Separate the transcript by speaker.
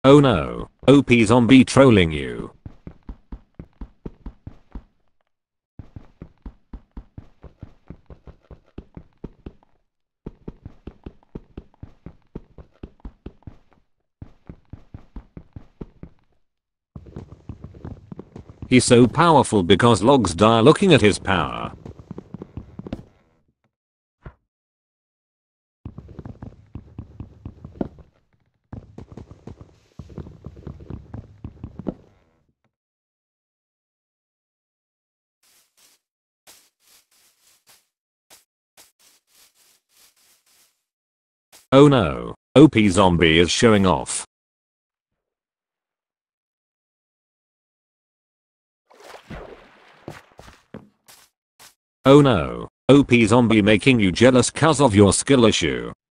Speaker 1: Oh no, OP zombie trolling you. He's so powerful because logs die looking at his power. Oh no, OP zombie is showing off. Oh no, OP zombie making you jealous cause of your skill issue.